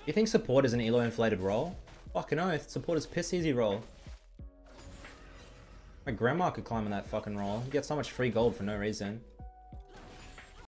You think support is an elo inflated role? Fucking oath, support is piss easy role. My grandma could climb on that fucking roll. You get so much free gold for no reason.